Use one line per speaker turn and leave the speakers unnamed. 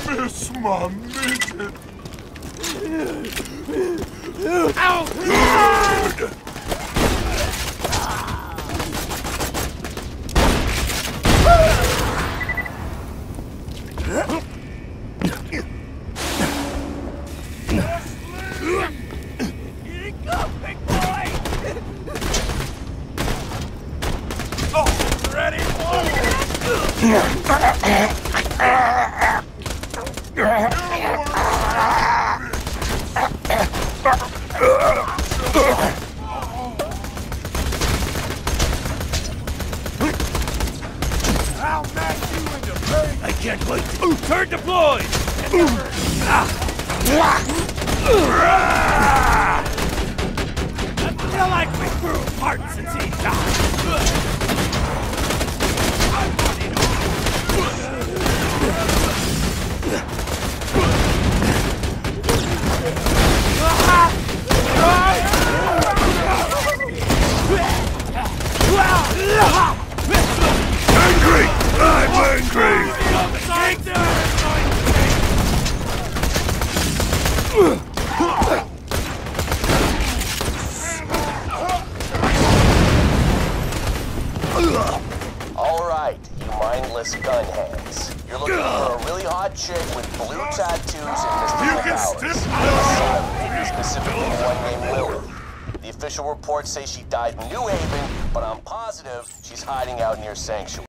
miss my midget.
Ow!
Good.
Here you go, big boy! Oh, ready? I'll match you into pain. I can't wait to... Turn deployed! I feel like we grew apart since he died.
Angry! I'm angry!
Alright, you mindless gunheads. You're looking for a really hot chick with blue tattoos and mystical powers. Specifically one named Lily. The official reports say she died in New Haven, but I'm positive she's hiding out near Sanctuary.